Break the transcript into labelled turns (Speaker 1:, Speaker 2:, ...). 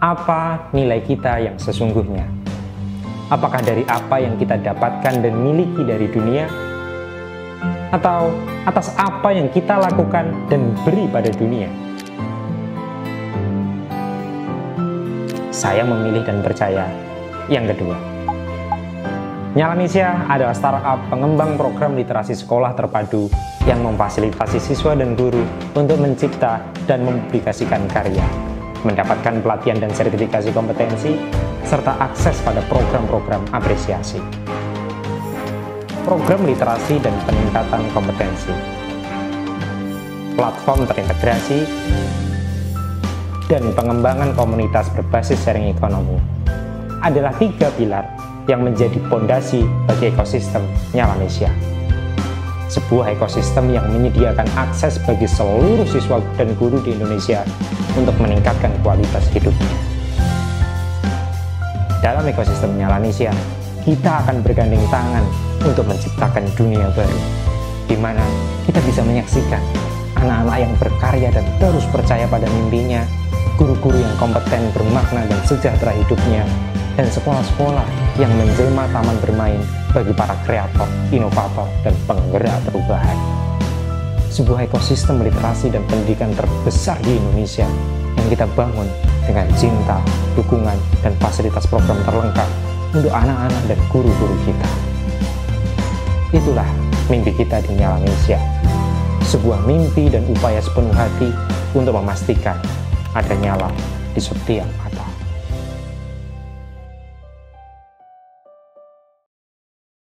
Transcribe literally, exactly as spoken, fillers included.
Speaker 1: apa nilai kita yang sesungguhnya? Apakah dari apa yang kita dapatkan dan miliki dari dunia? Atau atas apa yang kita lakukan dan beri pada dunia? Saya memilih dan percaya yang kedua. Nyalanesia adalah startup pengembang program literasi sekolah terpadu yang memfasilitasi siswa dan guru untuk mencipta dan mempublikasikan karya, mendapatkan pelatihan dan sertifikasi kompetensi, serta akses pada program-program apresiasi. Program literasi dan peningkatan kompetensi, platform terintegrasi, dan pengembangan komunitas berbasis sharing ekonomi adalah tiga pilar yang menjadi fondasi bagi ekosistem Nyalanesia. Sebuah ekosistem yang menyediakan akses bagi seluruh siswa dan guru di Indonesia untuk meningkatkan kualitas hidupnya. Dalam ekosistem Nyalanesia, kita akan bergandeng tangan untuk menciptakan dunia baru, di mana kita bisa menyaksikan anak-anak yang berkarya dan terus percaya pada mimpinya, guru-guru yang kompeten, bermakna, dan sejahtera hidupnya, dan sekolah-sekolah yang menjelma taman bermain bagi para kreator, inovator, dan penggerak perubahan. Sebuah ekosistem literasi dan pendidikan terbesar di Indonesia yang kita bangun dengan cinta, dukungan, dan fasilitas program terlengkap untuk anak-anak dan guru-guru kita. Itulah mimpi kita di Nyalanesia. Sebuah mimpi dan upaya sepenuh hati untuk memastikan ada nyala di setiap hati.